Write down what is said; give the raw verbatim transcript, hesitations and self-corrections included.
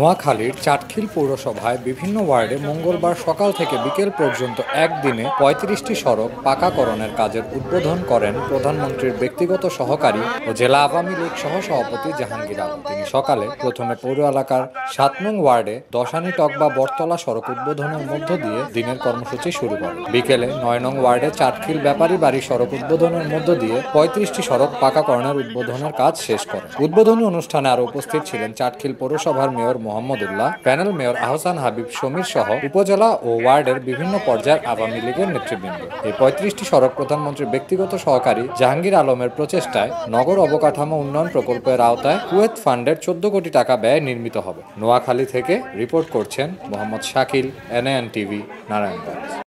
নোয়াখালীর চাটখিল পৌরসভায় বিভিন্ন ওয়ার্ডে মঙ্গলবার সকাল থেকে বিকেল পর্যন্ত একদিনে পঁয়ত্রিশটি সড়ক পাকাকরণের কাজের উদ্বোধন করেন প্রধানমন্ত্রীর ব্যক্তিগত সহকারী ও জেলা আওয়ামী লীগ সহসভাপতি জাহাঙ্গীর আলম। তিনি সকালে প্রথমে পৌর এলাকার সাত নং ওয়ার্ডে দশানী টকবা বটতলা সড়ক উদ্বোধনের মধ্য দিয়ে দিনের কর্মসূচি শুরু করেন। বিকেলে নয় নং ওয়ার্ডে চাটখিল ব্যাপারী বাড়ি সড়ক উদ্বোধনের মধ্য দিয়ে পঁয়ত্রিশটি সড়ক পাকাকরণের উদ্বোধনের কাজ শেষ করেন। উদ্বোধনী অনুষ্ঠানে আরো উপস্থিত ছিলেন চাটখিল পৌরসভার mayor Mohammadullah, panel mayor Ahsan Habib Samir সহ উপজেলা ও ওয়ার্ডের বিভিন্ন পর্যায়ের আওয়ামী লীগের নেতৃবৃন্দ। এই পঁয়ত্রিশটি সড়ক প্রধানমন্ত্রীর ব্যক্তিগত সহকারী জাহাঙ্গীর আলমের প্রচেষ্টায় নগর অবকাঠামো উন্নয়ন প্রকল্পের আওতায় কুয়েত ফান্ডের চোদ্দ কোটি টাকা ব্যয়ে নির্মিত হবে। নোয়াখালী থেকে রিপোর্ট করছেন Mohammad Shakil, N N TV, Narayanganj.